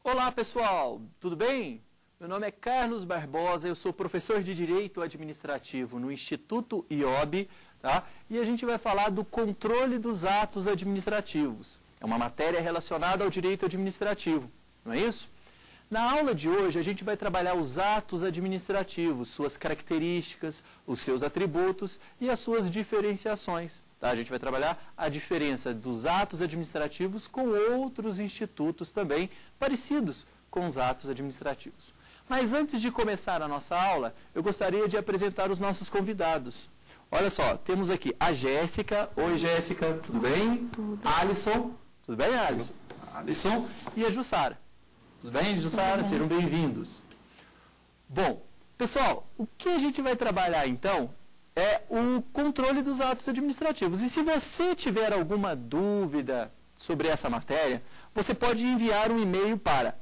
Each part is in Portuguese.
Olá pessoal, tudo bem? Meu nome é Carlos Barbosa, eu sou professor de Direito Administrativo no Instituto IOB, tá? E a gente vai falar do controle dos atos administrativos. É uma matéria relacionada ao direito administrativo, não é isso? Na aula de hoje a gente vai trabalhar os atos administrativos, suas características, os seus atributos e as suas diferenciações. Tá? A gente vai trabalhar a diferença dos atos administrativos com outros institutos também parecidos com os atos administrativos. Mas antes de começar a nossa aula, eu gostaria de apresentar os nossos convidados. Olha só, temos aqui a Jéssica. Oi, Jéssica, tudo bem? Tudo. Alisson, tudo bem, Alisson? Alisson e a Jussara. Tudo bem, Jussara? Sejam bem-vindos. Bom, pessoal, o que a gente vai trabalhar então é o controle dos atos administrativos. E se você tiver alguma dúvida sobre essa matéria, você pode enviar um e-mail para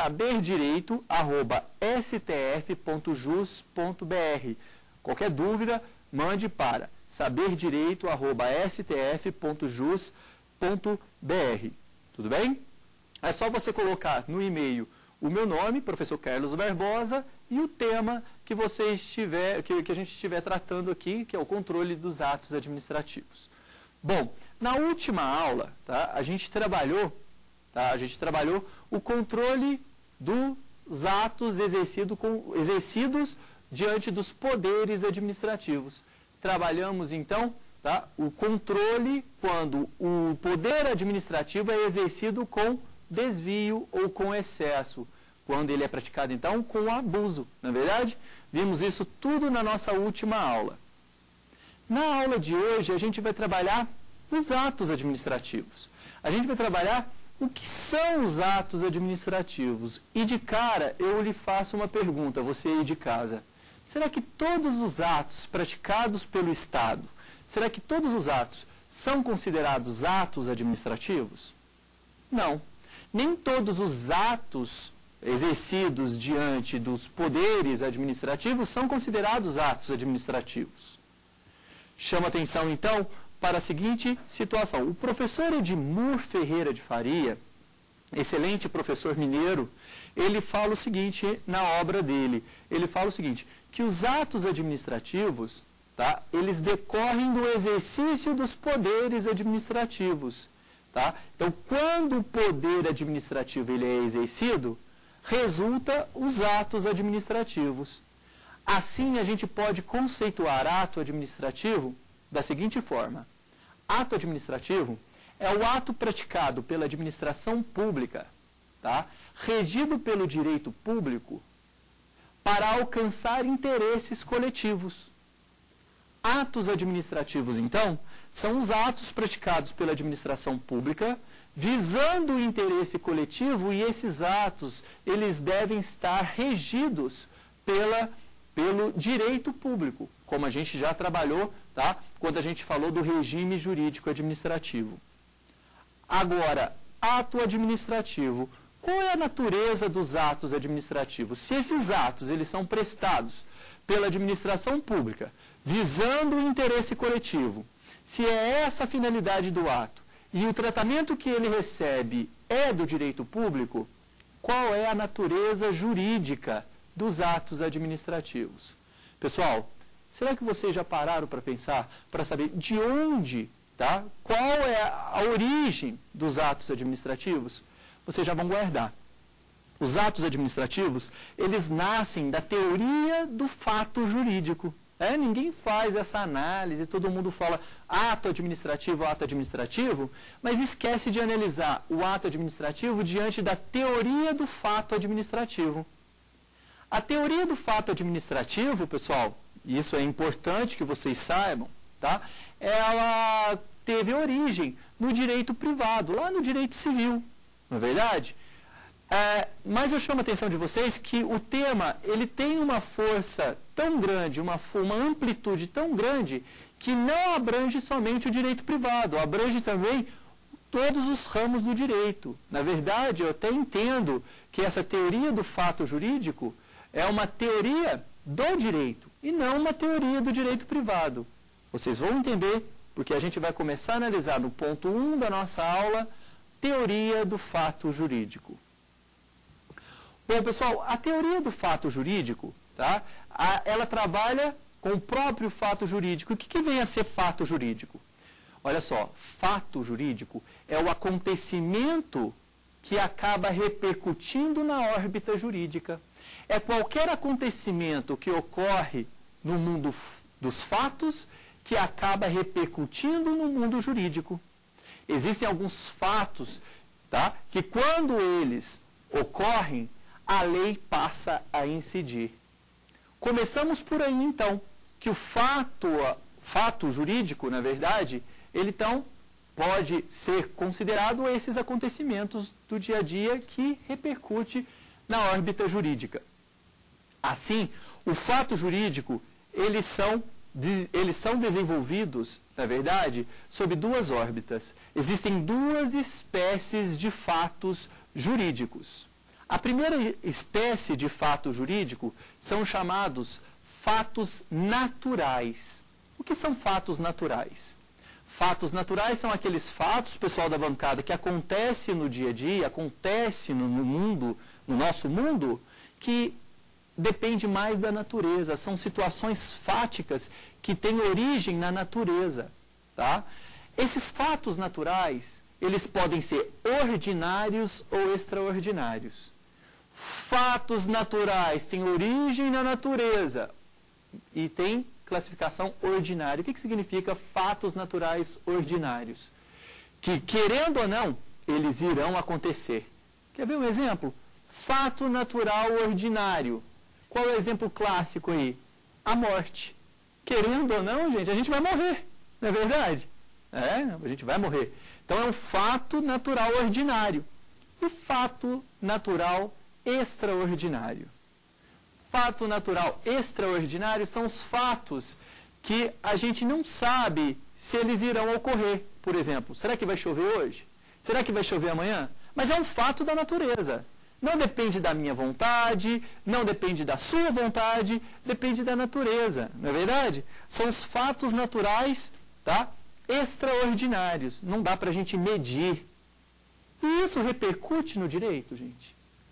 saberdireito@stf.jus.br. Qualquer dúvida, mande para saberdireito@stf.jus.br. Tudo bem? É só você colocar no e-mail o meu nome, professor Carlos Barbosa, e o tema que a gente estiver tratando aqui, que é o controle dos atos administrativos. Bom, na última aula, tá, a gente trabalhou o controle dos atos exercidos diante dos poderes administrativos. Trabalhamos, então, tá, o controle quando o poder administrativo é exercido com desvio ou com excesso, quando ele é praticado, então, com abuso, não é verdade? Vimos isso tudo na nossa última aula. Na aula de hoje, a gente vai trabalhar os atos administrativos. A gente vai trabalhar o que são os atos administrativos. E de cara, eu lhe faço uma pergunta, você aí de casa. Será que todos os atos praticados pelo Estado, será que todos os atos são considerados atos administrativos? Não. Nem todos os atos exercidos diante dos poderes administrativos são considerados atos administrativos. Chama atenção, então, para a seguinte situação. O professor Edmur Ferreira de Faria, excelente professor mineiro, ele fala o seguinte na obra dele. Ele fala o seguinte, que os atos administrativos, tá, eles decorrem do exercício dos poderes administrativos. Tá? Então, quando o poder administrativo ele é exercido, resulta os atos administrativos. Assim, a gente pode conceituar ato administrativo da seguinte forma. Ato administrativo é o ato praticado pela administração pública, tá? Regido pelo direito público, para alcançar interesses coletivos. Atos administrativos, então, são os atos praticados pela administração pública, visando o interesse coletivo, e esses atos, eles devem estar regidos pelo direito público, como a gente já trabalhou, tá? Quando a gente falou do regime jurídico administrativo. Agora, ato administrativo. Qual é a natureza dos atos administrativos? Se esses atos eles são prestados pela administração pública, visando o interesse coletivo, se é essa a finalidade do ato e o tratamento que ele recebe é do direito público, qual é a natureza jurídica dos atos administrativos? Pessoal, será que vocês já pararam para pensar, para saber de onde, tá? Qual é a origem dos atos administrativos? Vocês já vão guardar. Os atos administrativos, eles nascem da teoria do fato jurídico. Ninguém faz essa análise, todo mundo fala ato administrativo, mas esquece de analisar o ato administrativo diante da teoria do fato administrativo. A teoria do fato administrativo, pessoal, e isso é importante que vocês saibam, tá? Ela teve origem no direito privado, lá no direito civil, não é verdade? Mas eu chamo a atenção de vocês que o tema ele tem uma força tão grande, uma amplitude tão grande, que não abrange somente o direito privado, abrange também todos os ramos do direito. Na verdade, eu até entendo que essa teoria do fato jurídico é uma teoria do direito e não uma teoria do direito privado. Vocês vão entender, porque a gente vai começar a analisar no ponto 1 da nossa aula, teoria do fato jurídico. Bom, pessoal, a teoria do fato jurídico, tá? Ela trabalha com o próprio fato jurídico. O que vem a ser fato jurídico? Olha só, fato jurídico é o acontecimento que acaba repercutindo na órbita jurídica. É qualquer acontecimento que ocorre no mundo dos fatos que acaba repercutindo no mundo jurídico. Existem alguns fatos, tá, que quando eles ocorrem, a lei passa a incidir. Começamos por aí, então, que o fato jurídico, na verdade, ele, então, pode ser considerado esses acontecimentos do dia a dia que repercute na órbita jurídica. Assim, o fato jurídico, eles são desenvolvidos, na verdade, sob duas órbitas. Existem duas espécies de fatos jurídicos. A primeira espécie de fato jurídico são chamados fatos naturais. O que são fatos naturais? Fatos naturais são aqueles fatos, pessoal da bancada, que acontecem no dia a dia, acontecem no mundo, no nosso mundo, que depende mais da natureza. São situações fáticas que têm origem na natureza, tá? Esses fatos naturais, eles podem ser ordinários ou extraordinários. Fatos naturais têm origem na natureza e têm classificação ordinária. O que significa fatos naturais ordinários? Que, querendo ou não, eles irão acontecer. Quer ver um exemplo? Fato natural ordinário. Qual é o exemplo clássico aí? A morte. Querendo ou não, gente, a gente vai morrer. Não é verdade? A gente vai morrer. Então é um fato natural ordinário. E fato natural extraordinário. Fato natural extraordinário são os fatos que a gente não sabe se eles irão ocorrer. Por exemplo, será que vai chover hoje? Será que vai chover amanhã? Mas é um fato da natureza. Não depende da minha vontade, não depende da sua vontade, depende da natureza, não é verdade? São os fatos naturais, tá? Extraordinários. Não dá para a gente medir. E isso repercute no direito, gente?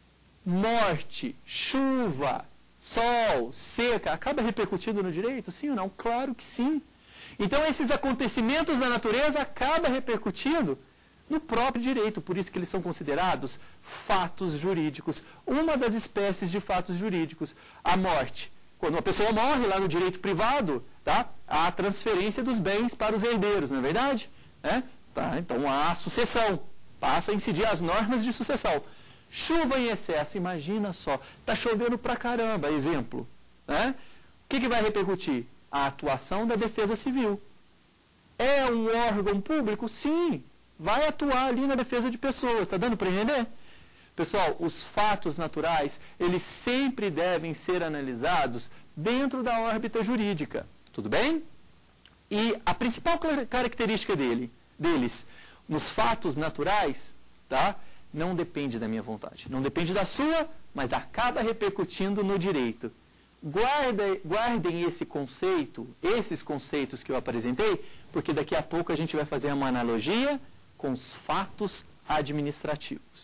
Morte, chuva, sol, seca, acaba repercutindo no direito? Sim ou não? Claro que sim. Então, esses acontecimentos da natureza acabam repercutindo no próprio direito, por isso que eles são considerados fatos jurídicos. Uma das espécies de fatos jurídicos, a morte. Quando uma pessoa morre lá no direito privado, tá? Há a transferência dos bens para os herdeiros, não é verdade? Tá? Então, há a sucessão, passa a incidir as normas de sucessão. Chuva em excesso, imagina só, está chovendo pra caramba, exemplo. Né? O que vai repercutir? A atuação da Defesa Civil. É um órgão público? Sim, vai atuar ali na defesa de pessoas, está dando para entender? Pessoal, os fatos naturais, eles sempre devem ser analisados dentro da órbita jurídica, tudo bem? E a principal característica deles, nos fatos naturais, tá? Não depende da minha vontade, não depende da sua, mas acaba repercutindo no direito. Guardem esse conceito, esses conceitos que eu apresentei, porque daqui a pouco a gente vai fazer uma analogia com os fatos administrativos.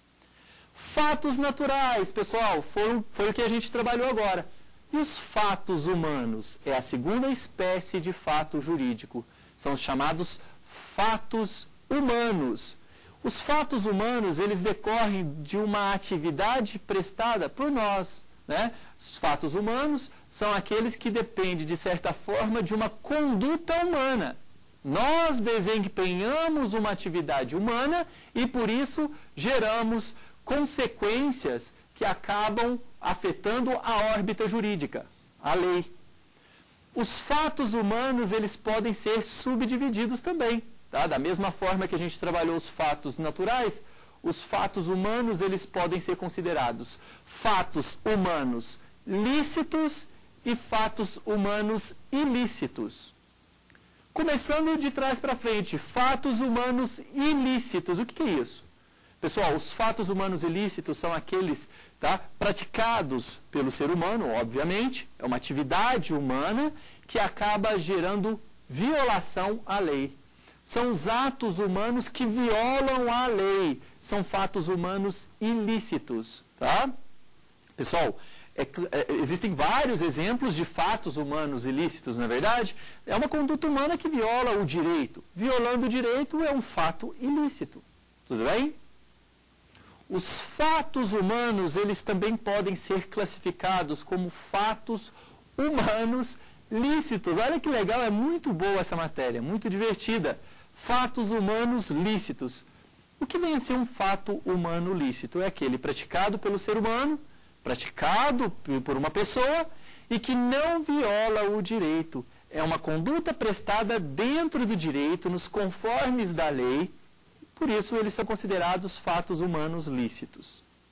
Fatos naturais, pessoal, foi o que a gente trabalhou agora. E os fatos humanos? É a segunda espécie de fato jurídico. São os chamados fatos humanos. Os fatos humanos, eles decorrem de uma atividade prestada por nós, né? Os fatos humanos são aqueles que dependem, de certa forma, de uma conduta humana. Nós desempenhamos uma atividade humana e, por isso, geramos consequências que acabam afetando a órbita jurídica, a lei. Os fatos humanos, eles podem ser subdivididos também. Tá? Da mesma forma que a gente trabalhou os fatos naturais, os fatos humanos, eles podem ser considerados fatos humanos lícitos e fatos humanos ilícitos. Começando de trás para frente, fatos humanos ilícitos. O que é isso? Pessoal, os fatos humanos ilícitos são aqueles, tá, praticados pelo ser humano, obviamente, é uma atividade humana que acaba gerando violação à lei. São os atos humanos que violam a lei, são fatos humanos ilícitos, tá? Pessoal, existem vários exemplos de fatos humanos ilícitos, não é verdade? É uma conduta humana que viola o direito. Violando o direito é um fato ilícito. Tudo bem? Os fatos humanos, eles também podem ser classificados como fatos humanos lícitos. Olha que legal, é muito boa essa matéria, muito divertida. Fatos humanos lícitos. O que vem a ser um fato humano lícito? É aquele praticado pelo ser humano, praticado por uma pessoa e que não viola o direito. É uma conduta prestada dentro do direito, nos conformes da lei, por isso eles são considerados fatos humanos lícitos.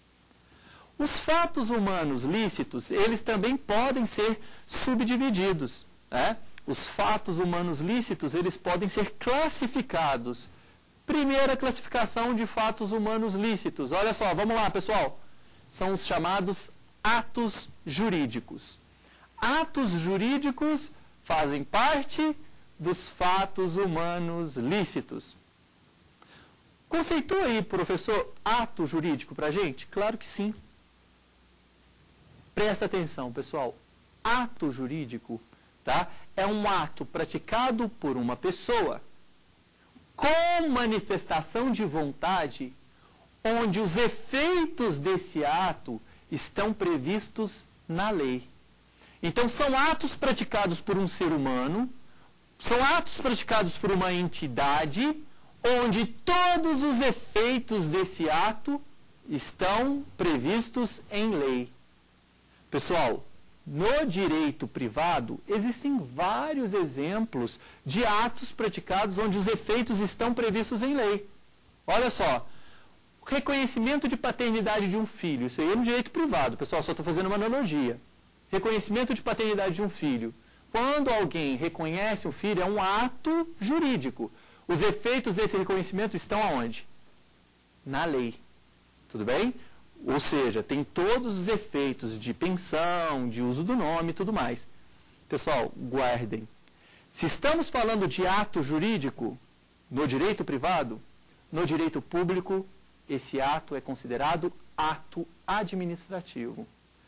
Os fatos humanos lícitos, eles também podem ser subdivididos, né? Os fatos humanos lícitos, eles podem ser classificados. Primeira classificação de fatos humanos lícitos. Olha só, vamos lá, pessoal. São os chamados atos jurídicos. Atos jurídicos fazem parte dos fatos humanos lícitos. Conceitou aí, professor, ato jurídico para a gente? Claro que sim. Presta atenção, pessoal. Ato jurídico, tá? É um ato praticado por uma pessoa com manifestação de vontade, onde os efeitos desse ato estão previstos na lei. Então, são atos praticados por um ser humano, são atos praticados por uma entidade, onde todos os efeitos desse ato estão previstos em lei. Pessoal, no direito privado, existem vários exemplos de atos praticados onde os efeitos estão previstos em lei. Olha só, reconhecimento de paternidade de um filho, isso aí é no direito privado, pessoal, só estou fazendo uma analogia. Reconhecimento de paternidade de um filho. Quando alguém reconhece um filho, é um ato jurídico. Os efeitos desse reconhecimento estão aonde? Na lei. Tudo bem? Ou seja, tem todos os efeitos de pensão, de uso do nome e tudo mais. Pessoal, guardem. Se estamos falando de ato jurídico no direito privado, no direito público, esse ato é considerado ato administrativo.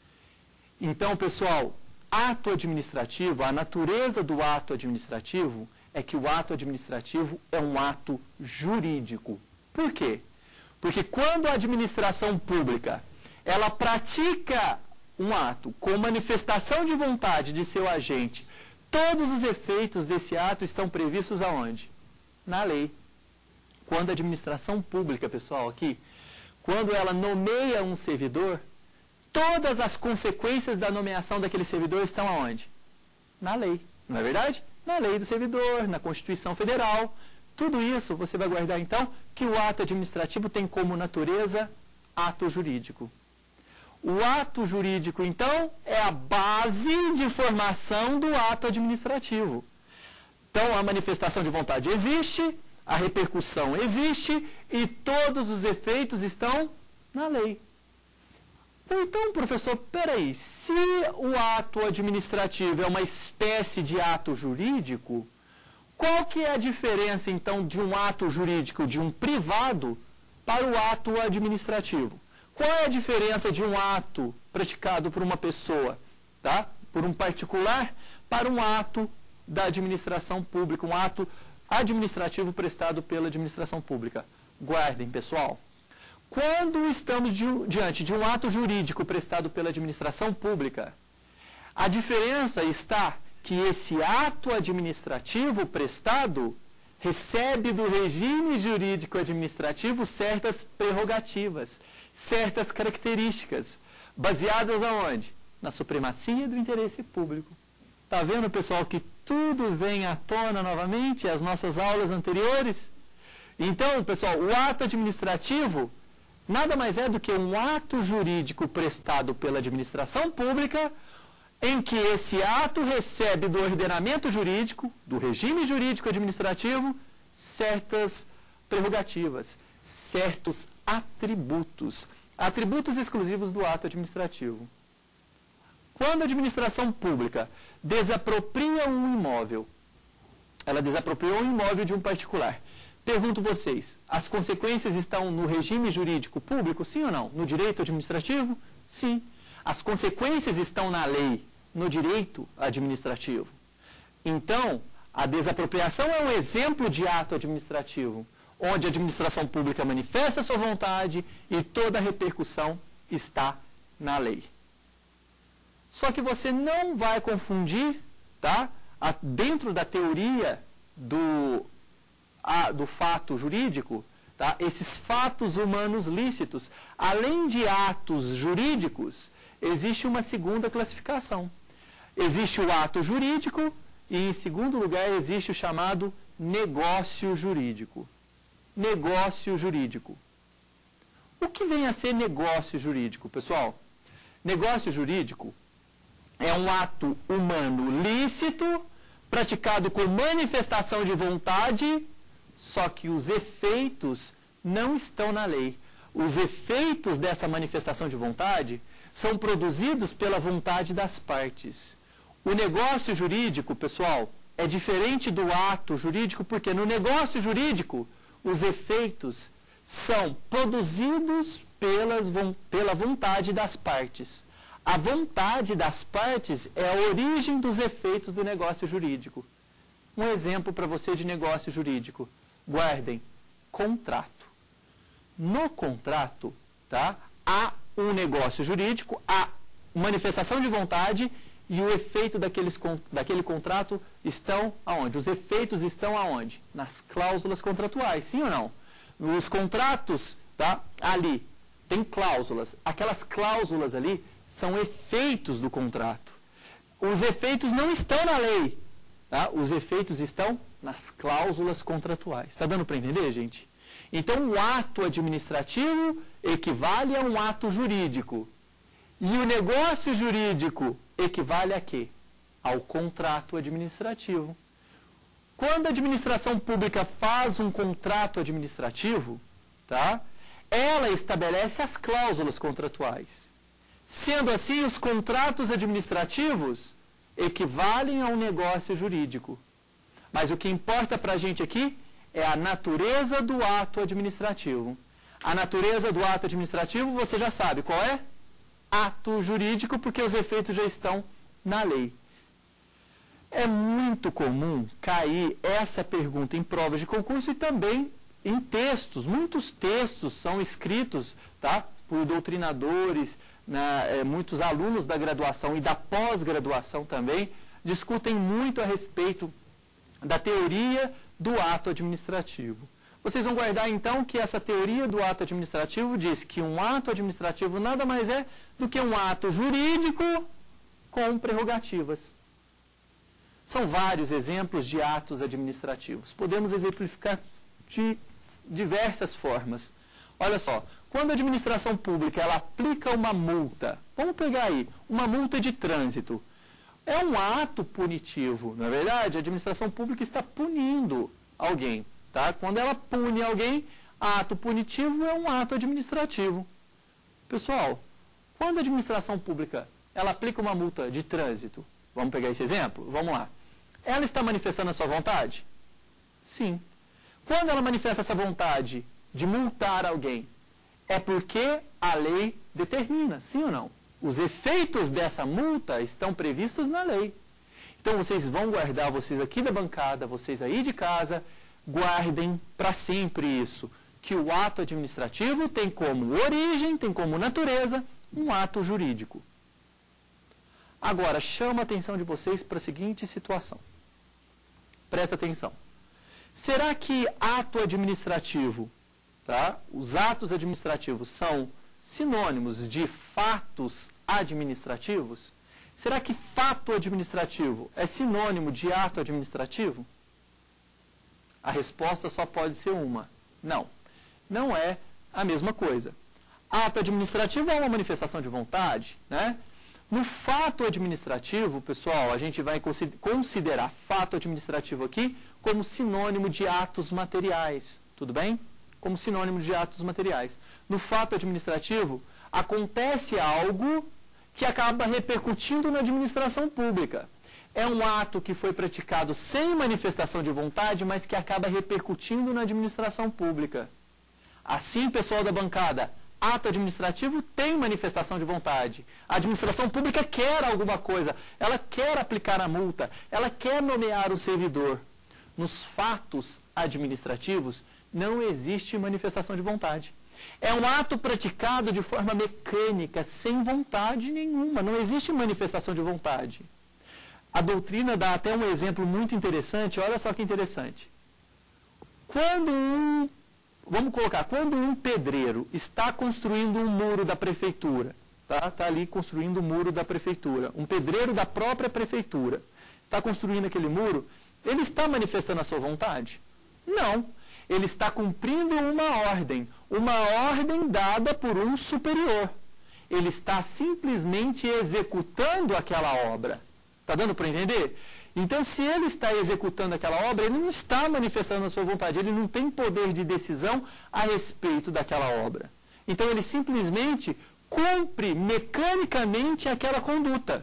Então, pessoal, ato administrativo, a natureza do ato administrativo é que o ato administrativo é um ato jurídico. Por quê? Porque quando a administração pública, ela pratica um ato com manifestação de vontade de seu agente, todos os efeitos desse ato estão previstos aonde? Na lei. Quando a administração pública, pessoal, aqui, quando ela nomeia um servidor, todas as consequências da nomeação daquele servidor estão aonde? Na lei. Não é verdade? Na lei do servidor, na Constituição Federal. Tudo isso você vai guardar, então, que o ato administrativo tem como natureza ato jurídico. O ato jurídico, então, é a base de formação do ato administrativo. Então, a manifestação de vontade existe, a repercussão existe e todos os efeitos estão na lei. Então, professor, peraí, se o ato administrativo é uma espécie de ato jurídico, qual que é a diferença, então, de um ato jurídico de um privado para o ato administrativo? Qual é a diferença de um ato praticado por uma pessoa, tá? Por um particular, para um ato da administração pública, um ato administrativo prestado pela administração pública? Guardem, pessoal. Quando estamos diante de um ato jurídico prestado pela administração pública, a diferença está que esse ato administrativo prestado recebe do regime jurídico administrativo certas prerrogativas, certas características, baseadas aonde? Na supremacia do interesse público. Está vendo, pessoal, que tudo vem à tona novamente, as nossas aulas anteriores? Então, pessoal, o ato administrativo nada mais é do que um ato jurídico prestado pela administração pública, em que esse ato recebe do ordenamento jurídico, do regime jurídico administrativo, certas prerrogativas, certos atributos, atributos exclusivos do ato administrativo. Quando a administração pública desapropria um imóvel, ela desapropriou um imóvel de um particular. Pergunto vocês, as consequências estão no regime jurídico público, sim ou não? No direito administrativo? Sim. As consequências estão na lei, no direito administrativo. Então, a desapropriação é um exemplo de ato administrativo, onde a administração pública manifesta sua vontade e toda a repercussão está na lei. Só que você não vai confundir, tá? Dentro da teoria do fato jurídico, tá? Esses fatos humanos lícitos, além de atos jurídicos, existe uma segunda classificação. Existe o ato jurídico e, em segundo lugar, existe o chamado negócio jurídico. Negócio jurídico. O que vem a ser negócio jurídico, pessoal? Negócio jurídico é um ato humano lícito, praticado com manifestação de vontade, só que os efeitos não estão na lei. Os efeitos dessa manifestação de vontade são produzidos pela vontade das partes. O negócio jurídico, pessoal, é diferente do ato jurídico, porque no negócio jurídico, os efeitos são produzidos pela vontade das partes. A vontade das partes é a origem dos efeitos do negócio jurídico. Um exemplo para você de negócio jurídico. Guardem, contrato. No contrato, tá, há um negócio jurídico, há manifestação de vontade e o efeito daquele contrato estão aonde? Os efeitos estão aonde? Nas cláusulas contratuais, sim ou não? Os contratos, tá, ali, tem cláusulas. Aquelas cláusulas ali são efeitos do contrato. Os efeitos não estão na lei, tá? Os efeitos estão nas cláusulas contratuais. Está dando para entender, gente? Então, o ato administrativo equivale a um ato jurídico. E o negócio jurídico equivale a quê? Ao contrato administrativo. Quando a administração pública faz um contrato administrativo, tá? Ela estabelece as cláusulas contratuais. Sendo assim, os contratos administrativos equivalem a um negócio jurídico. Mas o que importa para a gente aqui é a natureza do ato administrativo. A natureza do ato administrativo, você já sabe qual é? Ato jurídico, porque os efeitos já estão na lei. É muito comum cair essa pergunta em provas de concurso e também em textos. Muitos textos são escritos, tá, por doutrinadores, muitos alunos da graduação e da pós-graduação também discutem muito a respeito da teoria do ato administrativo. Vocês vão guardar então que essa teoria do ato administrativo diz que um ato administrativo nada mais é do que um ato jurídico com prerrogativas. São vários exemplos de atos administrativos. Podemos exemplificar de diversas formas. Olha só, quando a administração pública ela aplica uma multa, vamos pegar aí, uma multa de trânsito, é um ato punitivo, não é verdade? A administração pública está punindo alguém, tá? Quando ela pune alguém, ato punitivo é um ato administrativo. Pessoal, quando a administração pública ela aplica uma multa de trânsito, vamos pegar esse exemplo? Vamos lá. Ela está manifestando a sua vontade? Sim. Quando ela manifesta essa vontade de multar alguém, é porque a lei determina, sim ou não? Os efeitos dessa multa estão previstos na lei. Então, vocês vão guardar, vocês aqui da bancada, vocês aí de casa, guardem para sempre isso, que o ato administrativo tem como origem, tem como natureza, um ato jurídico. Agora, chamo a atenção de vocês para a seguinte situação. Presta atenção. Será que ato administrativo, tá? Os atos administrativos são sinônimos de fatos administrativos? Será que fato administrativo é sinônimo de ato administrativo? A resposta só pode ser uma. Não. Não é a mesma coisa. Ato administrativo é uma manifestação de vontade, né? No fato administrativo, pessoal, a gente vai considerar fato administrativo aqui como sinônimo de atos materiais, tudo bem? Como sinônimo de atos materiais. No fato administrativo, acontece algo que acaba repercutindo na administração pública. É um ato que foi praticado sem manifestação de vontade, mas que acaba repercutindo na administração pública. Assim, pessoal da bancada, ato administrativo tem manifestação de vontade. A administração pública quer alguma coisa, ela quer aplicar a multa, ela quer nomear o servidor. Nos fatos administrativos não existe manifestação de vontade. É um ato praticado de forma mecânica, sem vontade nenhuma, não existe manifestação de vontade. A doutrina dá até um exemplo muito interessante, olha só que interessante. Quando um pedreiro está construindo um muro da prefeitura, está ali construindo o muro da prefeitura, um pedreiro da própria prefeitura, está construindo aquele muro, ele está manifestando a sua vontade? Não. Ele está cumprindo uma ordem dada por um superior. Ele está simplesmente executando aquela obra. Está dando para entender? Então, se ele está executando aquela obra, ele não está manifestando a sua vontade, ele não tem poder de decisão a respeito daquela obra. Então, ele simplesmente cumpre mecanicamente aquela conduta,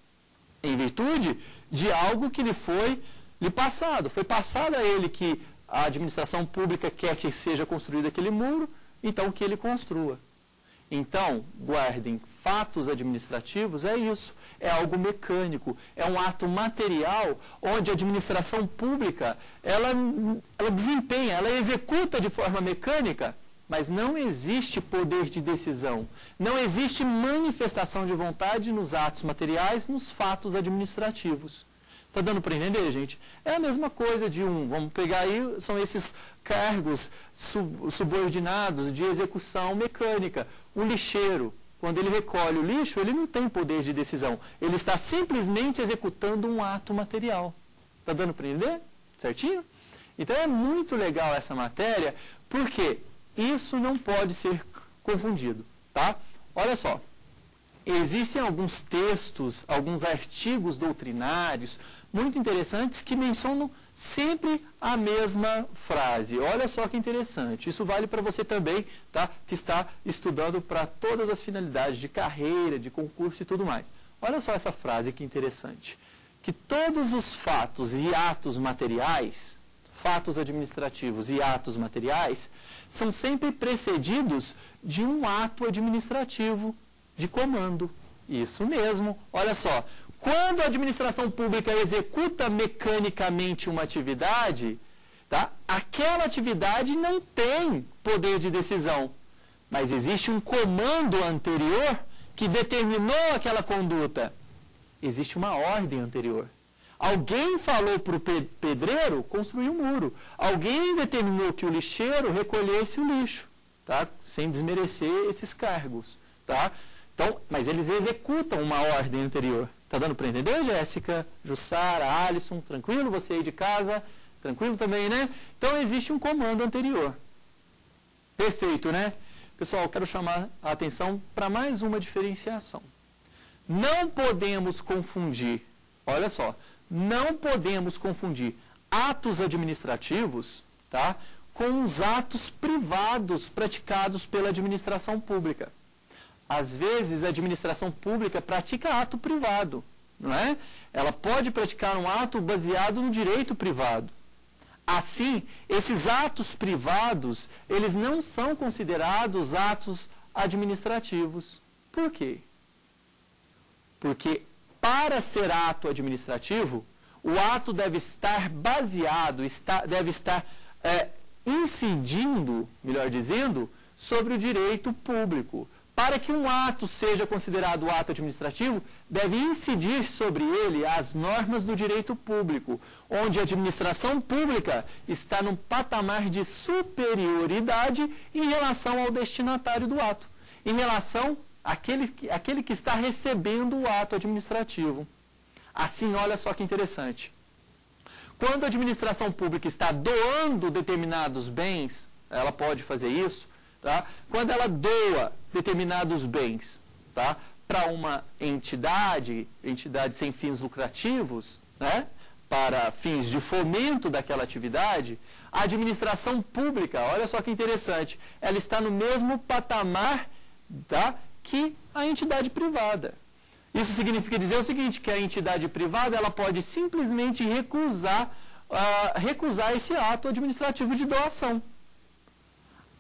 em virtude de algo que lhe foi passado. Foi passado a ele que a administração pública quer que seja construído aquele muro, então que ele construa. Então, guardem, fatos administrativos é isso, é algo mecânico, é um ato material onde a administração pública, ela desempenha, ela executa de forma mecânica, mas não existe poder de decisão, não existe manifestação de vontade nos atos materiais, nos fatos administrativos. Está dando para entender, gente? É a mesma coisa de vamos pegar aí, são esses cargos subordinados de execução mecânica. O lixeiro, quando ele recolhe o lixo, ele não tem poder de decisão. Ele está simplesmente executando um ato material. Está dando para entender? Certinho? Então é muito legal essa matéria, porque isso não pode ser confundido, tá? Olha só. Existem alguns textos, alguns artigos doutrinários muito interessantes que mencionam sempre a mesma frase. Olha só que interessante. Isso vale para você também, tá? Que está estudando para todas as finalidades de carreira, de concurso e tudo mais. Olha só essa frase que interessante. Que todos os fatos e atos materiais, fatos administrativos e atos materiais, são sempre precedidos de um ato administrativo de comando. Isso mesmo. Olha só. Quando a administração pública executa mecanicamente uma atividade, tá? Aquela atividade não tem poder de decisão, mas existe um comando anterior que determinou aquela conduta. Existe uma ordem anterior. Alguém falou para o pedreiro construir um muro. Alguém determinou que o lixeiro recolhesse o lixo, tá? Sem desmerecer esses cargos, tá? Então, mas eles executam uma ordem anterior. Está dando para entender, Jéssica, Jussara, Alisson? Tranquilo? Você aí de casa? Tranquilo também, né? Então, existe um comando anterior. Perfeito, né? Pessoal, quero chamar a atenção para mais uma diferenciação. Não podemos confundir, olha só, não podemos confundir atos administrativos, tá, com os atos privados praticados pela administração pública. Às vezes, a administração pública pratica ato privado, não é? Ela pode praticar um ato baseado no direito privado. Assim, esses atos privados, eles não são considerados atos administrativos. Por quê? Porque, para ser ato administrativo, o ato deve estar baseado, deve estar incidindo, melhor dizendo, sobre o direito público. Para que um ato seja considerado ato administrativo, deve incidir sobre ele as normas do direito público, onde a administração pública está num patamar de superioridade em relação ao destinatário do ato, em relação àquele que está recebendo o ato administrativo. Assim, olha só que interessante. Quando a administração pública está doando determinados bens, ela pode fazer isso, tá? Quando ela doa determinados bens, tá, para uma entidade sem fins lucrativos, né, para fins de fomento daquela atividade, a administração pública, olha só que interessante, ela está no mesmo patamar, tá, que a entidade privada. Isso significa dizer o seguinte, que a entidade privada ela pode simplesmente recusar esse ato administrativo de doação.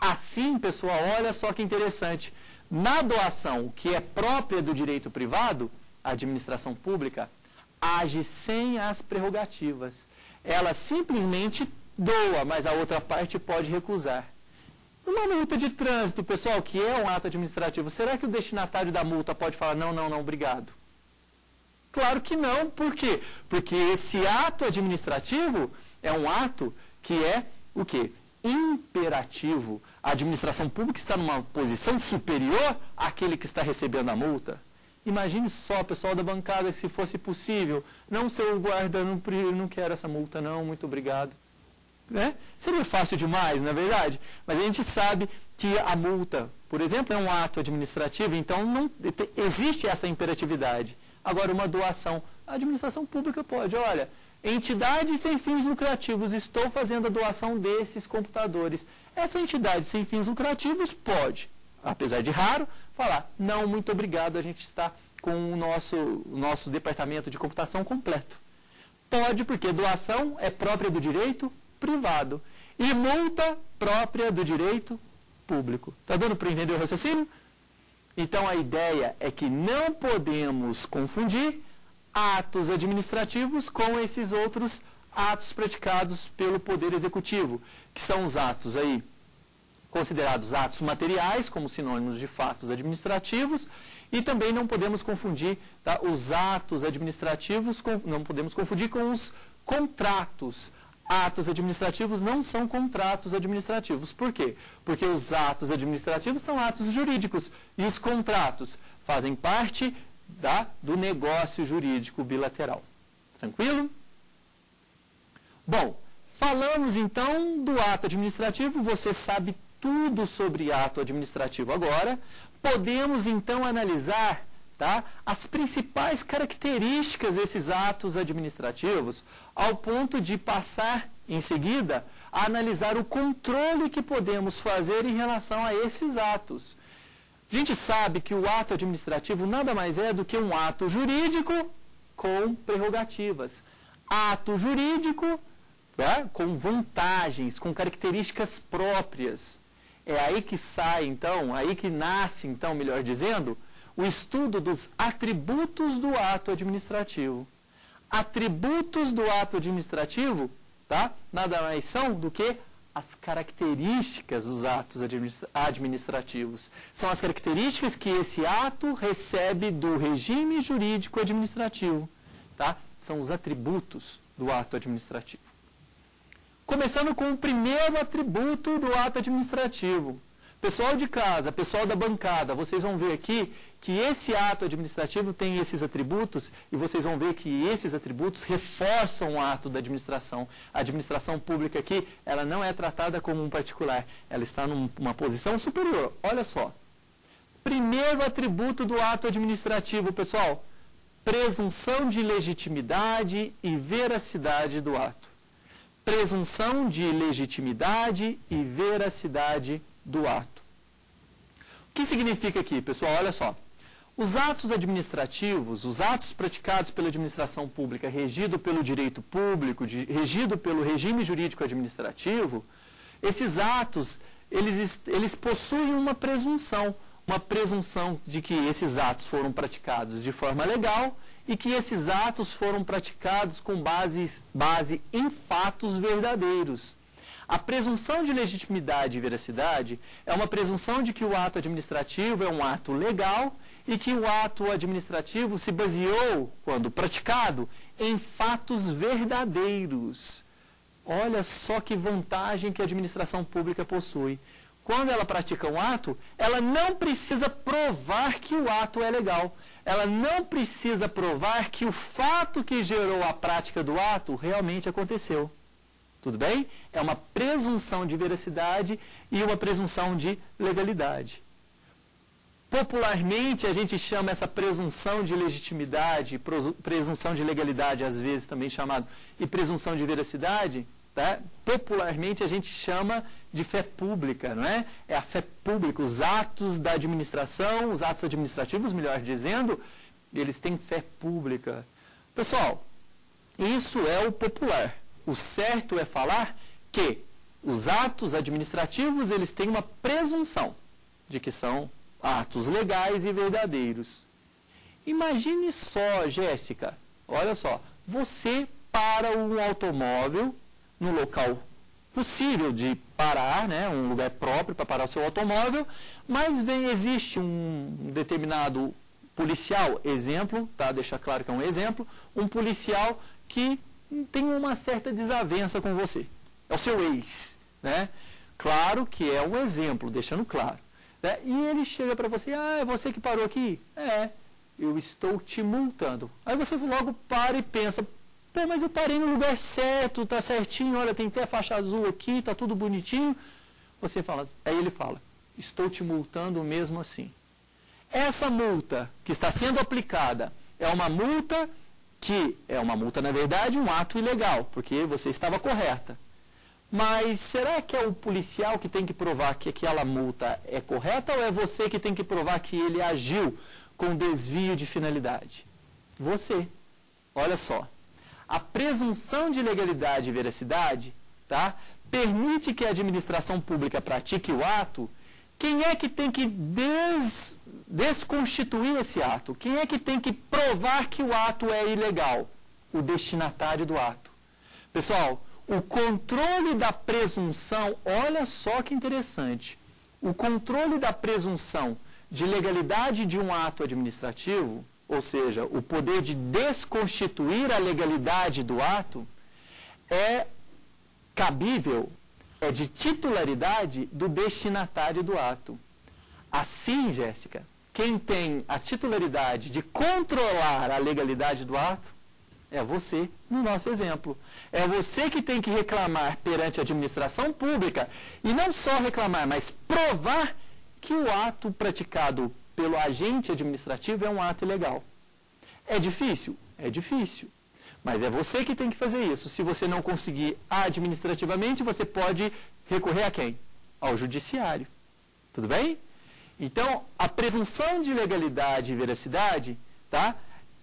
Assim, pessoal, olha só que interessante. Na doação que é própria do direito privado, a administração pública age sem as prerrogativas. Ela simplesmente doa, mas a outra parte pode recusar. Uma multa de trânsito, pessoal, que é um ato administrativo, será que o destinatário da multa pode falar, não, não, não, obrigado? Claro que não. Por quê? Porque esse ato administrativo é um ato que é o quê? Imperativo. A administração pública está numa posição superior àquele que está recebendo a multa. Imagine só, pessoal da bancada, se fosse possível. Não, seu guarda, não quero essa multa, não, muito obrigado. Né? Seria fácil demais, não é verdade? Mas a gente sabe que a multa, por exemplo, é um ato administrativo, então não existe essa imperatividade. Agora, uma doação, a administração pública pode, olha, entidade sem fins lucrativos, estou fazendo a doação desses computadores. Essa entidade sem fins lucrativos pode, apesar de raro, falar, não, muito obrigado, a gente está com o nosso departamento de computação completo. Pode, porque doação é própria do direito privado e multa própria do direito público. Está dando para entender o raciocínio? Então, a ideia é que não podemos confundir atos administrativos com esses outros atos praticados pelo Poder Executivo, que são os atos aí considerados atos materiais, como sinônimos de fatos administrativos, e também não podemos confundir os atos administrativos, não podemos confundir com os contratos. Atos administrativos não são contratos administrativos. Por quê? Porque os atos administrativos são atos jurídicos e os contratos fazem parte do negócio jurídico bilateral. Tranquilo? Bom, falamos então do ato administrativo, você sabe tudo sobre ato administrativo agora. Podemos então analisar as principais características desses atos administrativos, ao ponto de passar, em seguida, a analisar o controle que podemos fazer em relação a esses atos. A gente sabe que o ato administrativo nada mais é do que um ato jurídico com prerrogativas. Ato jurídico com vantagens, com características próprias. É aí que sai, então, aí que nasce, então, melhor dizendo, o estudo dos atributos do ato administrativo. Atributos do ato administrativo, nada mais são do que as características dos atos administrativos. São as características que esse ato recebe do regime jurídico administrativo. São os atributos do ato administrativo. Começando com o primeiro atributo do ato administrativo. Pessoal de casa, pessoal da bancada, vocês vão ver aqui que esse ato administrativo tem esses atributos e vocês vão ver que esses atributos reforçam o ato da administração. A administração pública aqui, ela não é tratada como um particular, ela está numa posição superior. Olha só. Primeiro atributo do ato administrativo, pessoal, presunção de legitimidade e veracidade do ato. Presunção de legitimidade e veracidade do ato. O que significa aqui, pessoal? Olha só. Os atos administrativos, os atos praticados pela administração pública, regido pelo direito público, regido pelo regime jurídico administrativo, esses atos, eles possuem uma presunção de que esses atos foram praticados de forma legal e que esses atos foram praticados com base em fatos verdadeiros. A presunção de legitimidade e veracidade é uma presunção de que o ato administrativo é um ato legal e que o ato administrativo se baseou, quando praticado, em fatos verdadeiros. Olha só que vantagem que a administração pública possui. Quando ela pratica um ato, ela não precisa provar que o ato é legal. Ela não precisa provar que o fato que gerou a prática do ato realmente aconteceu. Tudo bem? É uma presunção de veracidade e uma presunção de legalidade. Popularmente, a gente chama essa presunção de legitimidade, presunção de legalidade, às vezes também chamado, e presunção de veracidade, popularmente a gente chama de fé pública, não é? É a fé pública, os atos da administração, os atos administrativos, melhor dizendo, eles têm fé pública. Pessoal, isso é o popular. O certo é falar que os atos administrativos, eles têm uma presunção de que são atos legais e verdadeiros. Imagine só, Jéssica, olha só, você para um automóvel no local possível de parar, né, um lugar próprio para parar o seu automóvel, mas existe um determinado policial, exemplo, tá, deixa claro que é um exemplo, um policial que tem uma certa desavença com você, é o seu ex, né? Claro que é um exemplo, deixando claro, né? E ele chega para você, é você que parou aqui? Eu estou te multando. Aí você logo para e pensa, pô, mas eu parei no lugar certo, tá certinho, olha, tem até a faixa azul aqui, tá tudo bonitinho. Você fala, aí ele fala, estou te multando mesmo assim. Essa multa que está sendo aplicada é uma multa que é uma multa, na verdade, um ato ilegal, porque você estava correta. Mas será que é o policial que tem que provar que aquela multa é correta ou é você que tem que provar que ele agiu com desvio de finalidade? Você. Olha só. A presunção de legalidade e veracidade, tá, permite que a administração pública pratique o ato. Quem é que tem que desconstituir esse ato? Quem é que tem que provar que o ato é ilegal? O destinatário do ato. Pessoal, o controle da presunção, olha só que interessante. O controle da presunção de legalidade de um ato administrativo, ou seja, o poder de desconstituir a legalidade do ato, é cabível, é de titularidade do destinatário do ato. Assim, Jéssica, quem tem a titularidade de controlar a legalidade do ato é você, no nosso exemplo. É você que tem que reclamar perante a administração pública, e não só reclamar, mas provar que o ato praticado pelo agente administrativo é um ato ilegal. É difícil? É difícil. Mas é você que tem que fazer isso. Se você não conseguir administrativamente, você pode recorrer a quem? Ao judiciário. Tudo bem? Então, a presunção de legalidade e veracidade, tá?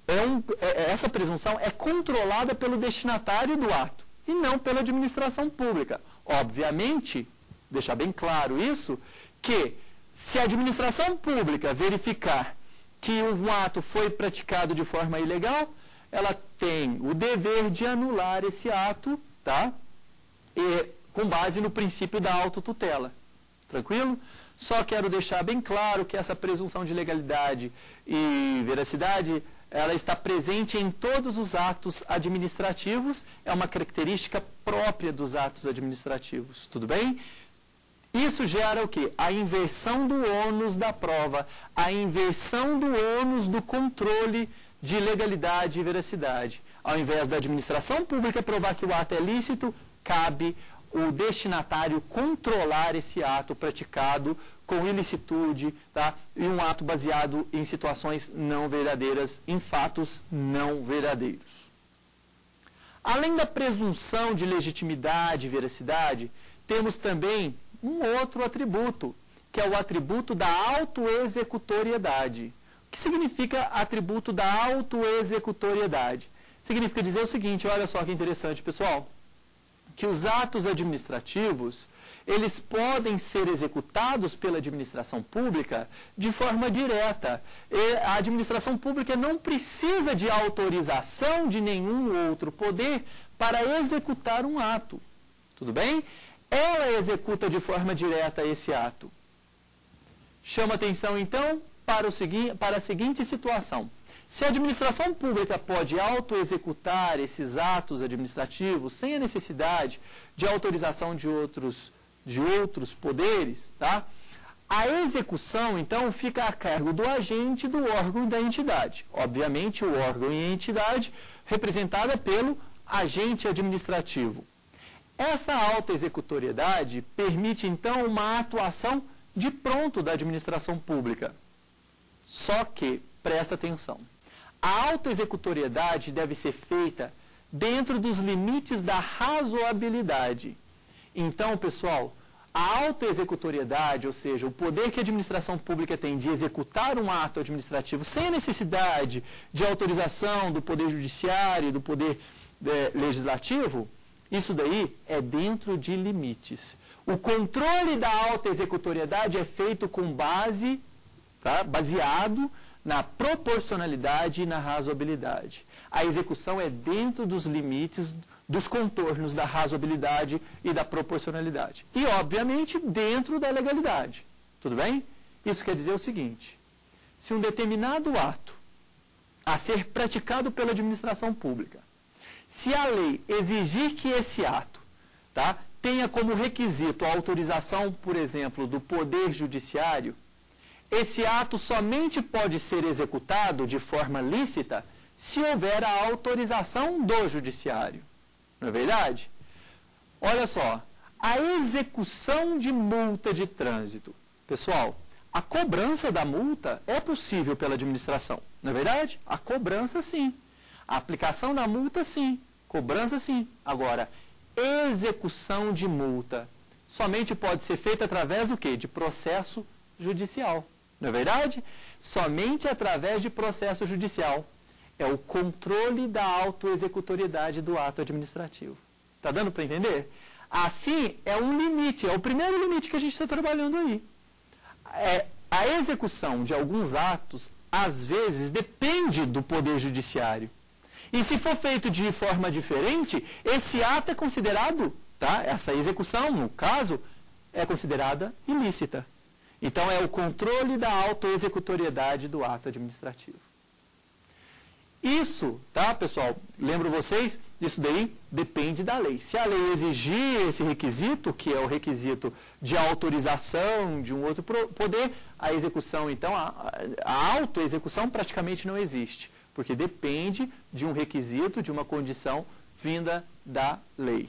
Essa presunção é controlada pelo destinatário do ato e não pela administração pública. Obviamente, deixar bem claro isso, que se a administração pública verificar que um ato foi praticado de forma ilegal, ela tem o dever de anular esse ato, tá? E, com base no princípio da autotutela. Tranquilo? Só quero deixar bem claro que essa presunção de legalidade e veracidade, ela está presente em todos os atos administrativos, é uma característica própria dos atos administrativos. Tudo bem? Isso gera o quê? A inversão do ônus da prova, a inversão do ônus do controle de legalidade e veracidade. Ao invés da administração pública provar que o ato é lícito, cabe o destinatário controlar esse ato praticado com ilicitude, tá? E um ato baseado em situações não verdadeiras, em fatos não verdadeiros. Além da presunção de legitimidade e veracidade, temos também um outro atributo, que é o atributo da autoexecutoriedade. O que significa atributo da autoexecutoriedade? Significa dizer o seguinte, olha só que interessante, pessoal, que os atos administrativos, eles podem ser executados pela administração pública de forma direta. E a administração pública não precisa de autorização de nenhum outro poder para executar um ato. Tudo bem? Ela executa de forma direta esse ato. Chama atenção, então, para a seguinte situação. Se a administração pública pode autoexecutar esses atos administrativos sem a necessidade de autorização de outros poderes, tá? A execução, então, fica a cargo do agente, do órgão e da entidade. Obviamente, o órgão e a entidade representada pelo agente administrativo. Essa autoexecutoriedade permite, então, uma atuação de pronto da administração pública. Só que, presta atenção, a autoexecutoriedade deve ser feita dentro dos limites da razoabilidade. Então, pessoal, a autoexecutoriedade, ou seja, o poder que a administração pública tem de executar um ato administrativo sem a necessidade de autorização do poder judiciário e do poder legislativo, Isso daí é dentro de limites. O controle da auto-executoriedade é feito com base, tá, baseado na proporcionalidade e na razoabilidade. A execução é dentro dos limites, dos contornos da razoabilidade e da proporcionalidade. E, obviamente, dentro da legalidade. Tudo bem? Isso quer dizer o seguinte: se um determinado ato a ser praticado pela administração pública, se a lei exigir que esse ato, tá, tenha como requisito a autorização, por exemplo, do Poder Judiciário, esse ato somente pode ser executado de forma lícita se houver a autorização do Judiciário. Não é verdade? Olha só, a execução de multa de trânsito. Pessoal, a cobrança da multa é possível pela administração, não é verdade? A cobrança, sim. A aplicação da multa, sim. Cobrança, sim. Agora, execução de multa somente pode ser feita através do quê? De processo judicial. Não é verdade? Somente através de processo judicial. É o controle da autoexecutoriedade do ato administrativo. Está dando para entender? Assim, é um limite, é o primeiro limite que a gente está trabalhando aí. A execução de alguns atos, às vezes, depende do Poder Judiciário. E se for feito de forma diferente, esse ato é considerado, tá? Essa execução, no caso, é considerada ilícita. Então, é o controle da autoexecutoriedade do ato administrativo. Isso, tá, pessoal? Lembro vocês, isso daí depende da lei. Se a lei exigir esse requisito, que é o requisito de autorização de um outro poder, a execução, então, a autoexecução praticamente não existe, porque depende de um requisito, de uma condição vinda da lei.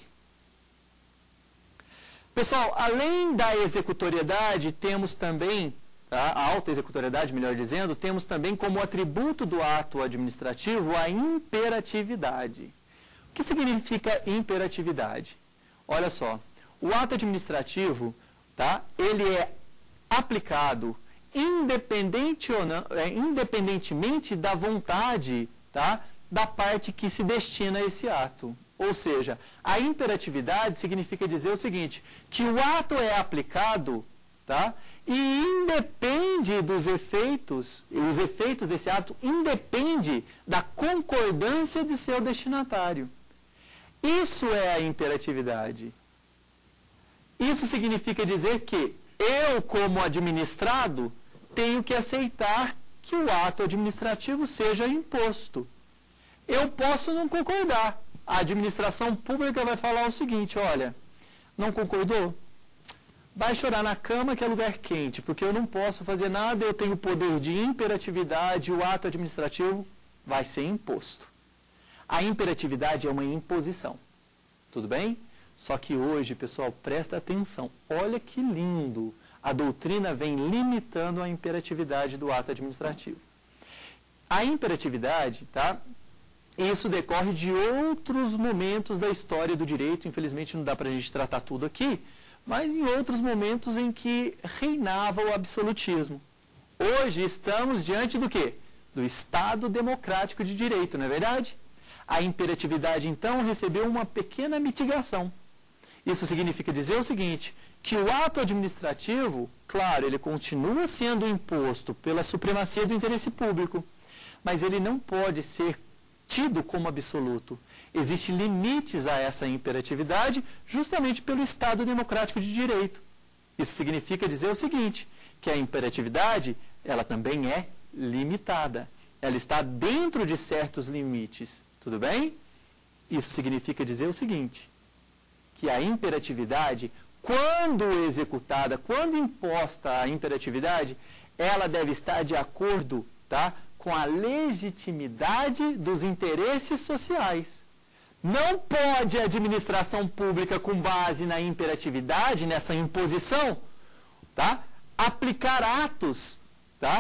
Pessoal, além da executoriedade, temos também, tá, a autoexecutoriedade, melhor dizendo, temos também como atributo do ato administrativo a imperatividade. O que significa imperatividade? Olha só, o ato administrativo, tá, ele é aplicado independentemente da vontade, tá, da parte que se destina a esse ato. Ou seja, a imperatividade significa dizer o seguinte, que o ato é aplicado, tá, e independe dos efeitos, os efeitos desse ato independe da concordância de seu destinatário. Isso é a imperatividade. Isso significa dizer que eu, como administrado, tenho que aceitar que o ato administrativo seja imposto. Eu posso não concordar. A administração pública vai falar o seguinte, olha, não concordou? Vai chorar na cama que é lugar quente, porque eu não posso fazer nada, eu tenho poder de imperatividade, o ato administrativo vai ser imposto. A imperatividade é uma imposição. Tudo bem? Só que hoje, pessoal, presta atenção. Olha que lindo. A doutrina vem limitando a imperatividade do ato administrativo. A imperatividade, tá? Isso decorre de outros momentos da história do direito. Infelizmente não dá para a gente tratar tudo aqui, mas em outros momentos em que reinava o absolutismo. Hoje estamos diante do quê? Do Estado democrático de direito, não é verdade? A imperatividade, então, recebeu uma pequena mitigação. Isso significa dizer o seguinte, que o ato administrativo, claro, ele continua sendo imposto pela supremacia do interesse público, mas ele não pode ser tido como absoluto. Existem limites a essa imperatividade justamente pelo Estado democrático de direito. Isso significa dizer o seguinte, que a imperatividade, ela também é limitada. Ela está dentro de certos limites. Tudo bem? Isso significa dizer o seguinte, que a imperatividade, quando executada, quando imposta a imperatividade, ela deve estar de acordo, tá, com a legitimidade dos interesses sociais. Não pode a administração pública, com base na imperatividade, nessa imposição, tá, aplicar atos, tá,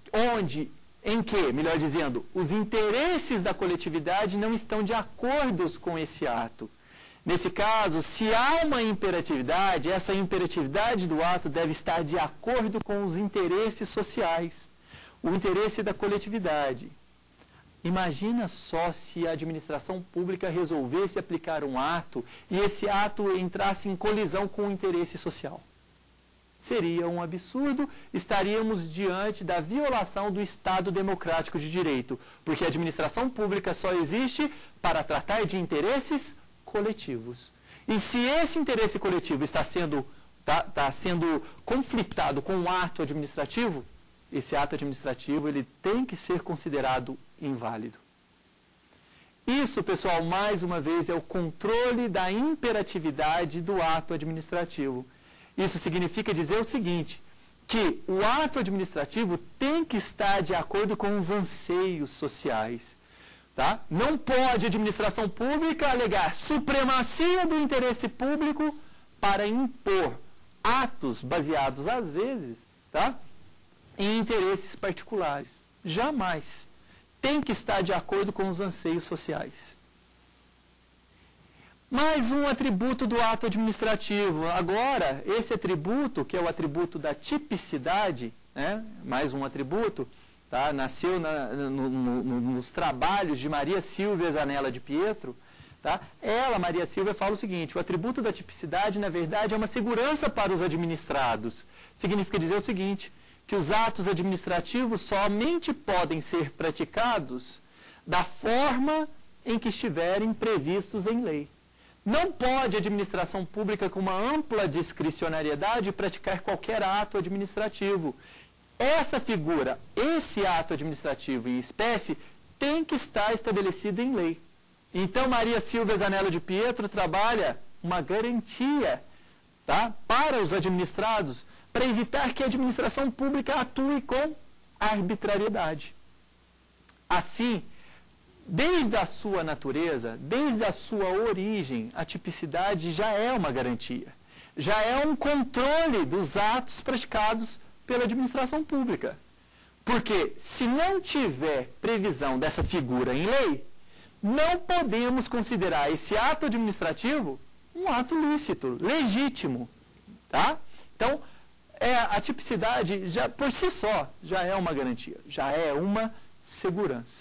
em que, melhor dizendo, os interesses da coletividade não estão de acordo com esse ato. Nesse caso, se há uma imperatividade, essa imperatividade do ato deve estar de acordo com os interesses sociais, o interesse da coletividade. Imagina só se a administração pública resolvesse aplicar um ato e esse ato entrasse em colisão com o interesse social. Seria um absurdo, estaríamos diante da violação do Estado democrático de direito, porque a administração pública só existe para tratar de interesses coletivos. E se esse interesse coletivo está sendo conflitado com um ato administrativo, esse ato administrativo ele tem que ser considerado inválido. Isso, pessoal, mais uma vez, é o controle da imperatividade do ato administrativo. Isso significa dizer o seguinte, que o ato administrativo tem que estar de acordo com os anseios sociais. Tá? Não pode a administração pública alegar supremacia do interesse público para impor atos baseados, às vezes, tá? em interesses particulares. Jamais. Tem que estar de acordo com os anseios sociais. Mais um atributo do ato administrativo. Agora, esse atributo, que é o atributo da tipicidade, né? Mais um atributo, tá? Nasceu nos trabalhos de Maria Silvia Zanella de Pietro. Tá? Ela, Maria Silvia, fala o seguinte, o atributo da tipicidade, na verdade, é uma segurança para os administrados. Significa dizer o seguinte, que os atos administrativos somente podem ser praticados da forma em que estiverem previstos em lei. Não pode a administração pública, com uma ampla discricionariedade, praticar qualquer ato administrativo. Essa figura, esse ato administrativo em espécie, tem que estar estabelecido em lei. Então, Maria Silvia Zanella de Pietro trabalha uma garantia, tá, para os administrados, para evitar que a administração pública atue com arbitrariedade. Assim, desde a sua natureza, desde a sua origem, a tipicidade já é uma garantia. Já é um controle dos atos praticados pela administração pública. Porque se não tiver previsão dessa figura em lei, não podemos considerar esse ato administrativo um ato lícito, legítimo. Tá? Então, a tipicidade, já, por si só, já é uma garantia, já é uma segurança.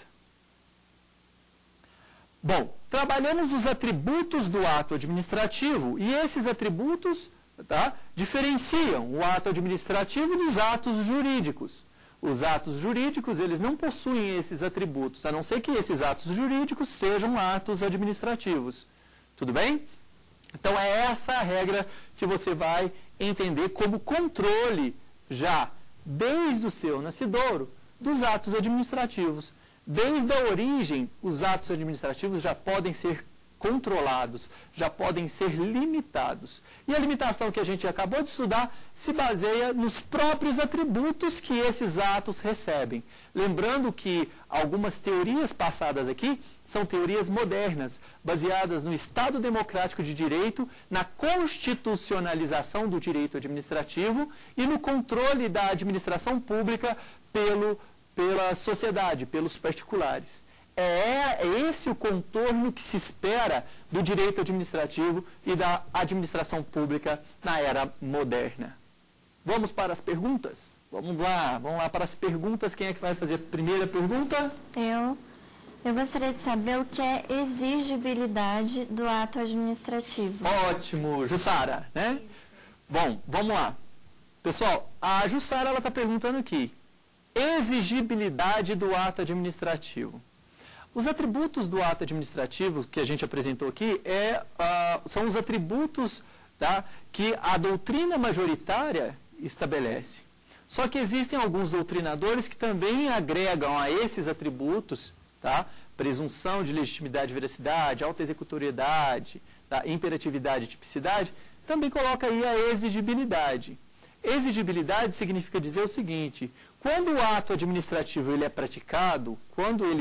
Bom, trabalhamos os atributos do ato administrativo e esses atributos, tá, diferenciam o ato administrativo dos atos jurídicos. Os atos jurídicos, eles não possuem esses atributos, a não ser que esses atos jurídicos sejam atos administrativos. Tudo bem? Então, é essa a regra que você vai entender como controle, já desde o seu nascidouro, dos atos administrativos. Desde a origem, os atos administrativos já podem ser controlados, já podem ser limitados. E a limitação que a gente acabou de estudar se baseia nos próprios atributos que esses atos recebem. Lembrando que algumas teorias passadas aqui são teorias modernas, baseadas no Estado democrático de direito, na constitucionalização do direito administrativo e no controle da administração pública pela sociedade, pelos particulares. É esse o contorno que se espera do direito administrativo e da administração pública na era moderna. Vamos para as perguntas? Vamos lá para as perguntas. Quem é que vai fazer a primeira pergunta? Eu gostaria de saber o que é exigibilidade do ato administrativo. Ótimo, Jussara, né? Bom, vamos lá. Pessoal, a Jussara está perguntando aqui. Exigibilidade do ato administrativo. Os atributos do ato administrativo que a gente apresentou aqui são os atributos, tá, que a doutrina majoritária estabelece. Só que existem alguns doutrinadores que também agregam a esses atributos, tá, presunção de legitimidade e veracidade, autoexecutoriedade, tá, imperatividade e tipicidade, também coloca aí a exigibilidade. Exigibilidade significa dizer o seguinte, quando o ato administrativo ele é praticado, quando ele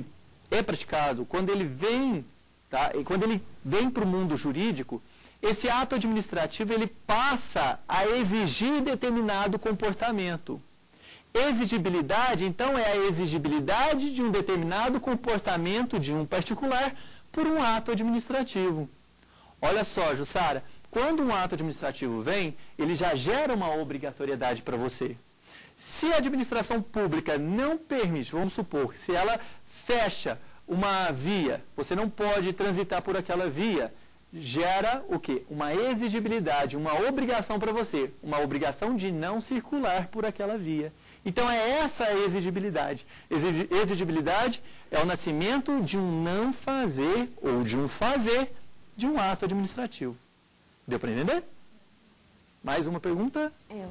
vem, tá, quando ele vem para o mundo jurídico, esse ato administrativo ele passa a exigir determinado comportamento. Exigibilidade, então, é a exigibilidade de um determinado comportamento de um particular por um ato administrativo. Olha só, Jussara, quando um ato administrativo vem, ele já gera uma obrigatoriedade para você. Se a administração pública não permite, vamos supor, se ela fecha uma via, você não pode transitar por aquela via, gera o quê? Uma exigibilidade, uma obrigação para você, uma obrigação de não circular por aquela via. Então é essa a exigibilidade. Exigibilidade é o nascimento de um não fazer ou de um fazer de um ato administrativo. Deu para entender? Mais uma pergunta?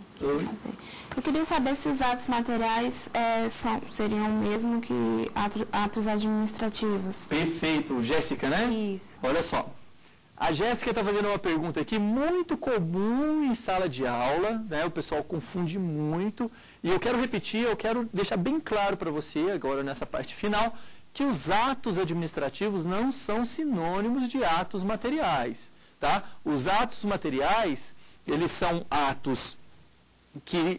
Eu queria saber se os atos materiais seriam o mesmo que atos administrativos. Perfeito, Jéssica, né? Isso. Olha só. A Jéssica está fazendo uma pergunta aqui muito comum em sala de aula, né? O pessoal confunde muito. E eu quero repetir, eu quero deixar bem claro para você, agora nessa parte final, que os atos administrativos não são sinônimos de atos materiais, tá? Os atos materiais, eles são atos que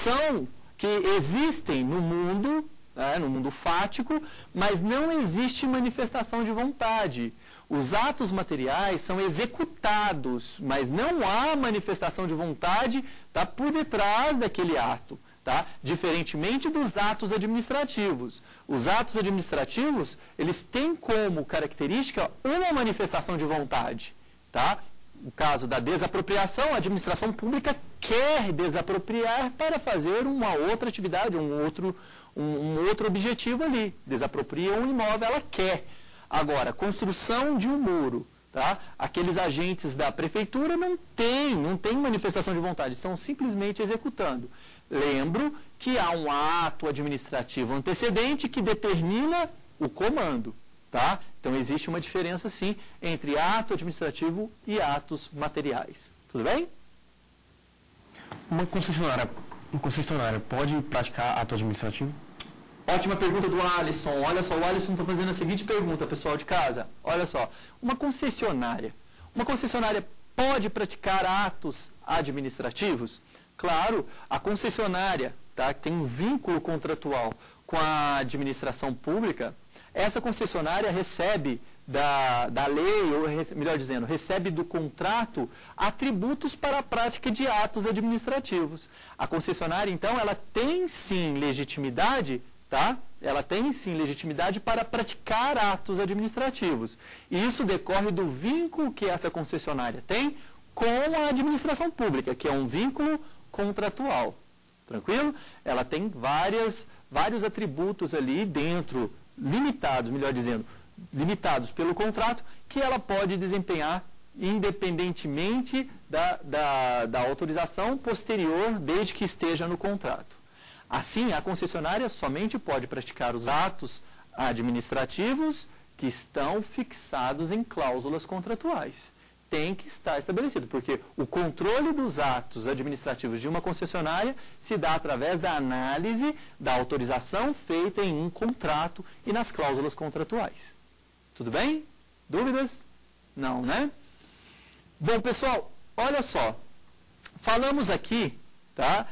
existem no mundo, né, no mundo fático, mas não existe manifestação de vontade. Os atos materiais são executados, mas não há manifestação de vontade, tá, por detrás daquele ato. Tá? Diferentemente dos atos administrativos. Os atos administrativos, eles têm como característica uma manifestação de vontade. Tá? No caso da desapropriação, a administração pública quer desapropriar para fazer uma outra atividade, um outro objetivo ali. Desapropria um imóvel, ela quer. Agora, construção de um muro. Tá? Aqueles agentes da prefeitura não têm manifestação de vontade, estão simplesmente executando. Lembro que há um ato administrativo antecedente que determina o comando. Tá? Então, existe uma diferença, sim, entre ato administrativo e atos materiais. Tudo bem? Uma concessionária pode praticar ato administrativo? Ótima pergunta do Alisson. Olha só, o Alisson está fazendo a seguinte pergunta, pessoal de casa. Olha só, uma concessionária pode praticar atos administrativos? Claro, a concessionária, tá, que tem um vínculo contratual com a administração pública, essa concessionária recebe da lei, ou melhor dizendo, recebe do contrato atributos para a prática de atos administrativos. A concessionária, então, ela tem sim legitimidade, tá? Ela tem sim legitimidade para praticar atos administrativos. E isso decorre do vínculo que essa concessionária tem com a administração pública, que é um vínculo contratual. Tranquilo? Ela tem vários atributos ali dentro, limitados pelo contrato, que ela pode desempenhar independentemente da autorização posterior, desde que esteja no contrato. Assim, a concessionária somente pode praticar os atos administrativos que estão fixados em cláusulas contratuais. Tem que estar estabelecido, porque o controle dos atos administrativos de uma concessionária se dá através da análise da autorização feita em um contrato e nas cláusulas contratuais. Tudo bem? Dúvidas? Não, né? Bom, pessoal, olha só. Falamos aqui, tá,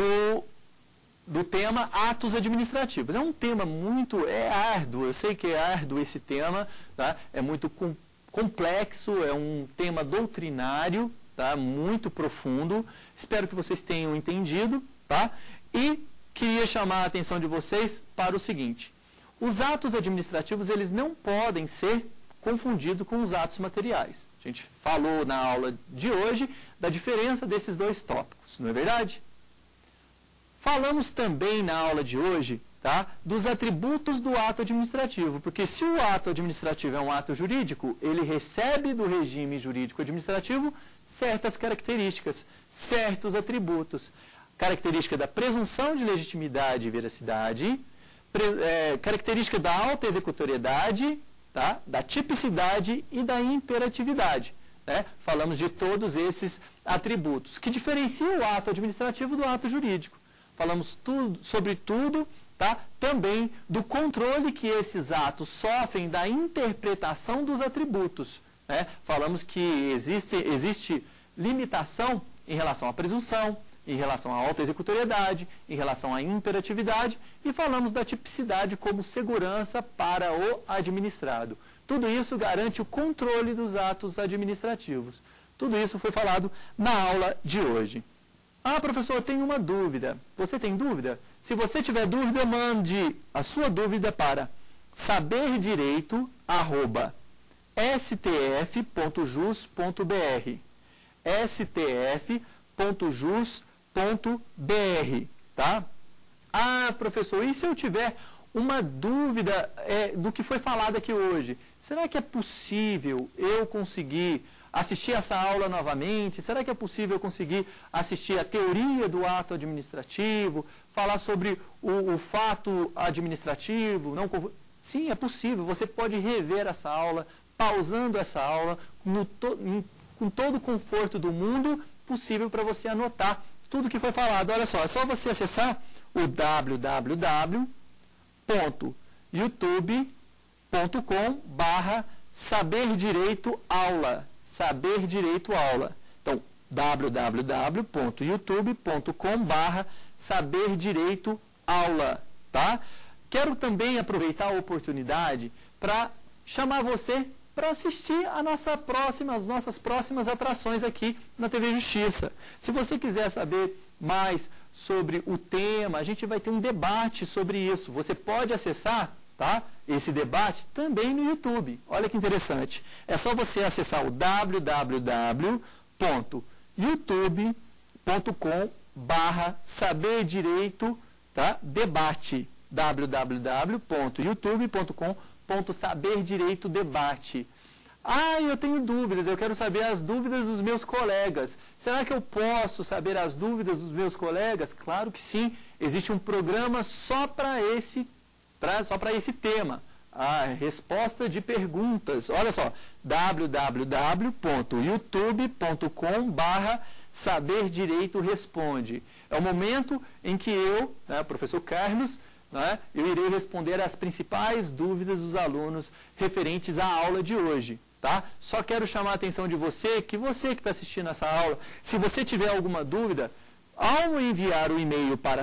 do tema atos administrativos. É um tema muito árduo, eu sei que é árduo esse tema, tá? É muito complexo, é um tema doutrinário, tá? Muito profundo. Espero que vocês tenham entendido, tá? E queria chamar a atenção de vocês para o seguinte: os atos administrativos, eles não podem ser confundidos com os atos materiais. A gente falou na aula de hoje da diferença desses dois tópicos, não é verdade? Falamos também na aula de hoje, tá, dos atributos do ato administrativo, porque se o ato administrativo é um ato jurídico, ele recebe do regime jurídico administrativo certas características, certos atributos. Característica da presunção de legitimidade e veracidade, característica da autoexecutoriedade, tá, da tipicidade e da imperatividade. Né? Falamos de todos esses atributos que diferenciam o ato administrativo do ato jurídico. Falamos sobre tudo, tá? Também do controle que esses atos sofrem da interpretação dos atributos. Né? Falamos que existe limitação em relação à presunção, em relação à autoexecutoriedade, em relação à imperatividade, e falamos da tipicidade como segurança para o administrado. Tudo isso garante o controle dos atos administrativos. Tudo isso foi falado na aula de hoje. Ah, professor, eu tenho uma dúvida. Você tem dúvida? Se você tiver dúvida, mande a sua dúvida para saberdireito@stf.jus.br. stf.jus.br, tá? Ah, professor, e se eu tiver uma dúvida do que foi falado aqui hoje? Será que é possível eu conseguir assistir essa aula novamente? Será que é possível eu conseguir assistir a teoria do ato administrativo, falar sobre o fato administrativo? Não, sim, é possível. Você pode rever essa aula, pausando essa aula, com todo o conforto do mundo possível para você anotar tudo que foi falado. Olha só, é só você acessar o www.youtube.com/saberdireitoaula. Saberdireitoaula. Então, www.youtube.com/saberdireitoaula, tá? Quero também aproveitar a oportunidade para chamar você para assistir as nossas próximas atrações aqui na TV Justiça. Se você quiser saber mais sobre o tema, a gente vai ter um debate sobre isso. Você pode acessar, tá, esse debate também no YouTube. Olha que interessante. É só você acessar o www.youtube.com/saberdireito, tá, debate. www.youtube.com/saberdireito-debate. Ah, eu tenho dúvidas, eu quero saber as dúvidas dos meus colegas. Será que eu posso saber as dúvidas dos meus colegas? Claro que sim, existe um programa só para esse tema. A resposta de perguntas. Olha só, www.youtube.com/saberdireito-responde. É o momento em que eu, né, professor Carlos, né, eu irei responder as principais dúvidas dos alunos referentes à aula de hoje. Tá? Só quero chamar a atenção de você que está assistindo essa aula, se você tiver alguma dúvida, ao enviar o e-mail para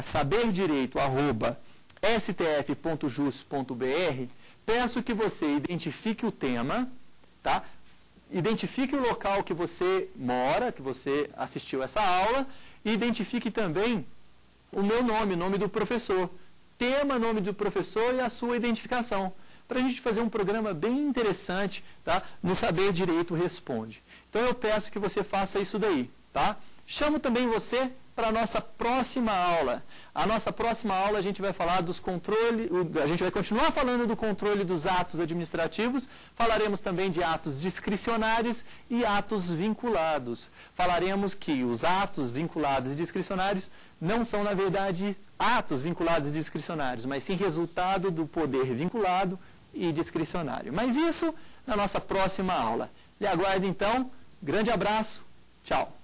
saberdireito@stf.jus.br, peço que você identifique o tema, tá? Identifique o local que você mora, que você assistiu essa aula, e identifique também o meu nome, o nome do professor. Tema, nome do professor e a sua identificação, para a gente fazer um programa bem interessante, tá? No Saber Direito Responde. Então eu peço que você faça isso daí, tá? Chamo também você para a nossa próxima aula. A nossa próxima aula a gente vai falar dos controles, a gente vai continuar falando do controle dos atos administrativos, falaremos também de atos discricionários e atos vinculados. Falaremos que os atos vinculados e discricionários não são, na verdade, atos vinculados e discricionários, mas sim resultado do poder vinculado e discricionário. Mas isso na nossa próxima aula. Lhe aguardo então. Grande abraço. Tchau.